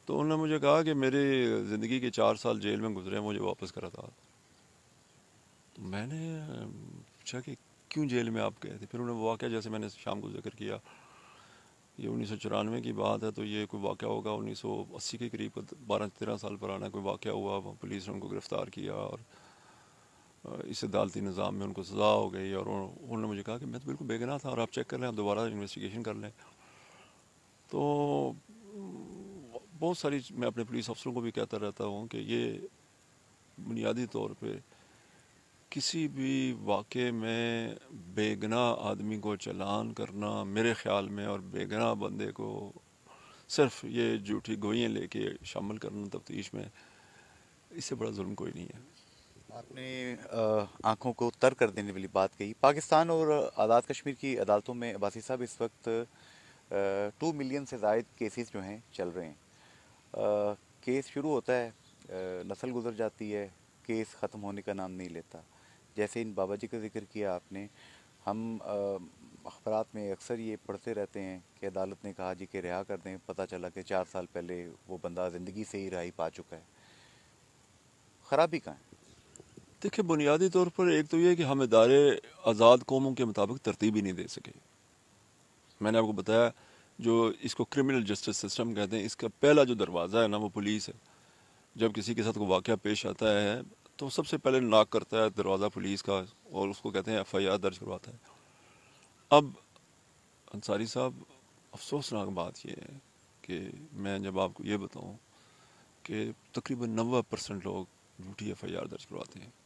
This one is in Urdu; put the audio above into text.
تو انہوں نے مجھے کہا کہ میری زندگی کے 4 سال جیل میں گزرے ہیں، مجھے واپس کرا تھا. تو میں نے پوچھا کہ کیوں جیل میں آپ گئے تھے؟ پھر انہوں نے واقعہ، جیسے میں نے شام کو ذکر کیا، یہ 1994 کی بات ہے، تو یہ کوئی واقعہ ہوگا 1980 کے قریب، 12-13 سال پرانا کوئی واقعہ ہوا. پولیس نے ان کو گرفتار کیا اور اس عدالتی نظام میں ان کو سزا ہو گئی. اور انہوں نے مجھے کہا کہ میں تو بالکل بے گناہ تھا، اور آپ چیک کر لیں، آپ دوبارہ انویسٹیگیشن کر لیں. تو بہت ساری میں اپنے پولیس افسروں کو بھی کہتا رہتا ہوں کہ یہ بنیادی طور پہ کسی بھی واقعے میں بے گناہ آدمی کو چلان کرنا، میرے خیال میں، اور بے گناہ بندے کو صرف یہ جھوٹی گوئیاں لے کے شامل کرنا تفتیش میں، اس سے بڑا ظلم کوئی نہیں ہے. آپ نے آنکھوں کو تر کر دینے والی بات کہی. پاکستان اور آزاد کشمیر کی عدالتوں میں عباسی صاحب اس وقت 2 ملین سے زائد کیسز جو ہیں چل رہے ہیں. کیس شروع ہوتا ہے، نسل گزر جاتی ہے، کیس ختم ہونے کا نام نہیں لیتا. جیسے ان بابا جی کا ذکر کیا آپ نے، ہم اخبارات میں اکثر یہ پڑھتے رہتے ہیں کہ عدالت نے کہا جی کہ رہا کر دیں، پتہ چلا کہ 4 سال پہلے وہ بندہ زندگی سے ہی رہائی پا چکا ہے. خرابی کہاں ہے؟ دیکھیں، بنیادی طور پر ایک تو یہ کہ ہم ادارے آزاد قوموں کے مطابق ترتیب ہی نہیں دے سکے. میں نے آپ کو بتایا، جو اس کو کرمنل جسٹس سسٹم کہتے ہیں، اس کا پہلا جو دروازہ ہے نا وہ پولیس ہے. جب کسی کے ساتھ کوئی واقعہ پیش آتا ہے تو سب سے پہلے ناک کرتا ہے دروازہ پولیس کا، اور اس کو کہتے ہیں FIR درج کرواتا ہے. اب انصاری صاحب، افسوسناک بات یہ ہے کہ میں جب آپ کو یہ بتاؤں کہ تقریباً 90% لوگ جھوٹی FIR درج کرواتے ہیں.